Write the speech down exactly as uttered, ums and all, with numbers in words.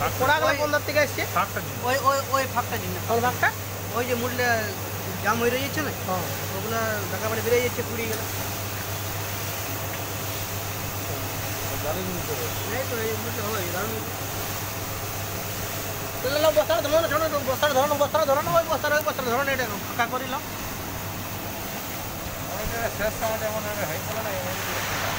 কোড়াগুলো কোন দিক থেকে আসছে? ওই ওই ওই ফাঁকটা জিনিস কোন ভাগটা? ওই যে মুড়লে জাম হয়ে যাচ্ছে না হ্যাঁ ওগুলো ঢাকা বাড়ি বেরিয়ে যাচ্ছে পুড়িয়ে গেল এই তো এই মুড়লে হয় দারুণ তাহলে বস্তাটা ধরো ছোট বস্তাটা ধরো বস্তাটা ধরো ওই বস্তাটা ওই বস্তাটা ধরো এটা ফাঁকা করিলাম শেষ সময় এমন হয়ে গেল না